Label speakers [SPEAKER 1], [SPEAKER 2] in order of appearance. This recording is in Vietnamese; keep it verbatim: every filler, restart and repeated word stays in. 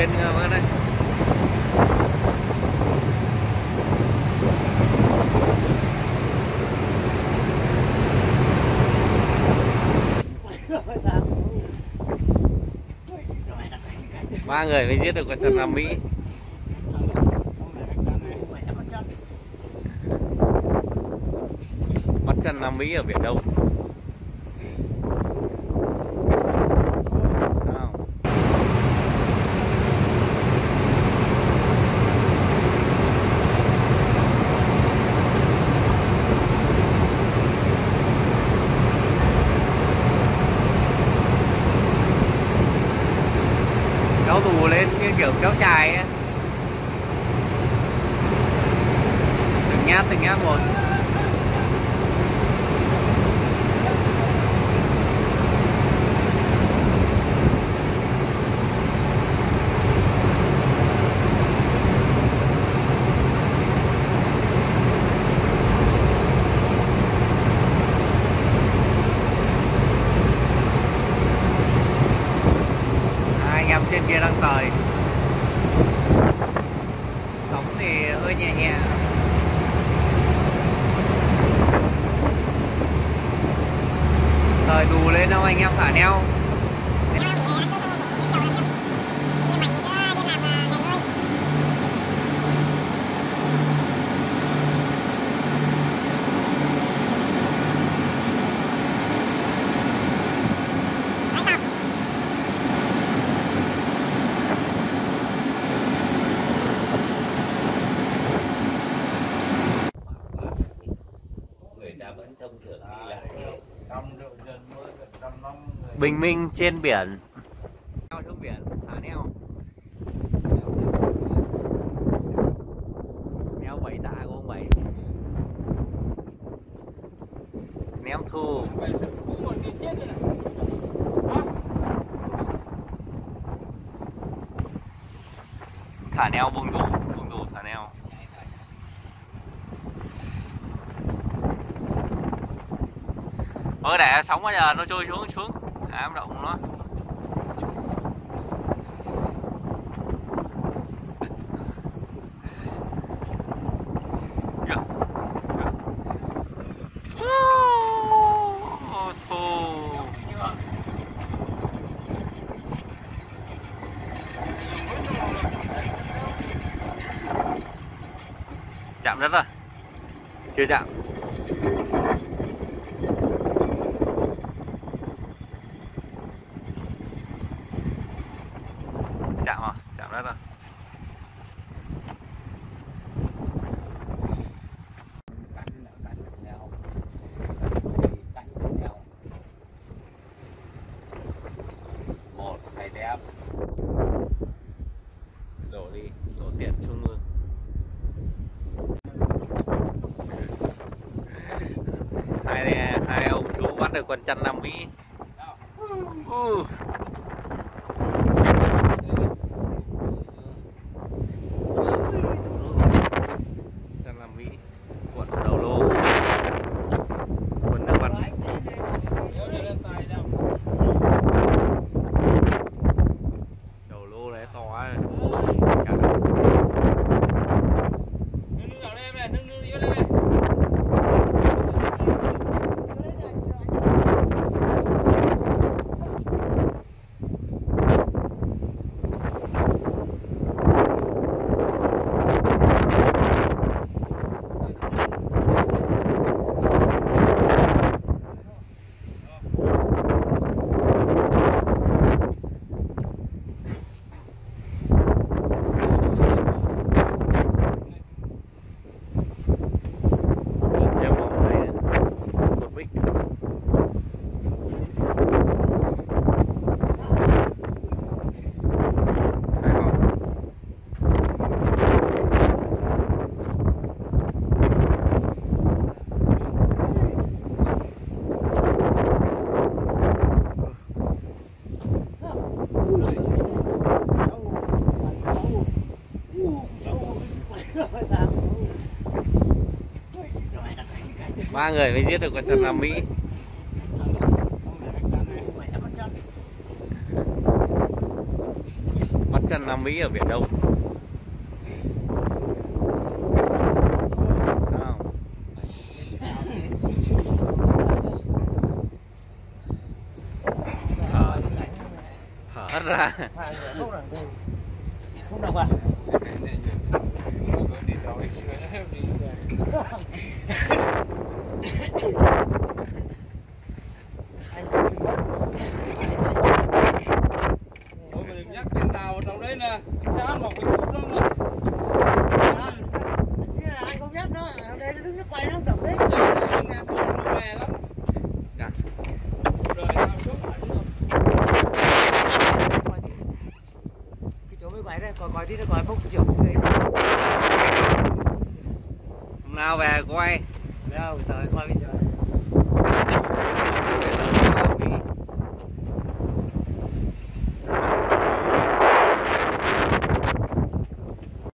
[SPEAKER 1] lên bác đây. Ba người mới giết được con chân Nam Mỹ. Bắt chân Nam Mỹ ở Biển Đông. Kéo tù lên cái kiểu kéo chài ấy. Từng nhát từng nhát một. Trên kia đang tời, sóng thì hơi nhẹ nhẹ. Tời đù lên đâu anh em thả neo. Bình minh trên biển. Neo xuống biển, thả neo. Neo bảy tạ của ông bảy. Ném thu. Thả neo bung tủ, bung tủ thả neo. Ôi để sóng bây giờ nó trôi xuống xuống ám động nó. Chạm đất rồi. Chưa chạm. Chạm rồi, chạm đất rồi. Một thầy đẹp. Đổ đi, đổ tiền trung ương. Hai, hai ông chú bắt được con chăn Nam Mỹ. Uh. Chăn Nam Mỹ cuộn đầu lô, cuộn nước mặt. Đầu lô đấy to ấy. Ba người mới giết được con chân Nam Mỹ. Bắt chân Nam Mỹ ở Biển Đông. Thở, thở ra.
[SPEAKER 2] Không đọc à?
[SPEAKER 3] Thôi mình nhắc tên tàu trong đấy nè, chán một cái cút lắm nè.
[SPEAKER 2] Anh không biết nữa, ở đây nó đứng nó quay nó không đọc đấy.
[SPEAKER 3] Nghe tiếng nó về lắm.
[SPEAKER 1] Dạ.
[SPEAKER 3] Rồi tao xuống lại chứ không.
[SPEAKER 2] Cái chỗ mới quay đây, coi coi tí nó coi phúc chiều phúc gì.
[SPEAKER 1] Hôm nào về quay.
[SPEAKER 2] Đâu, tới coi bây giờ.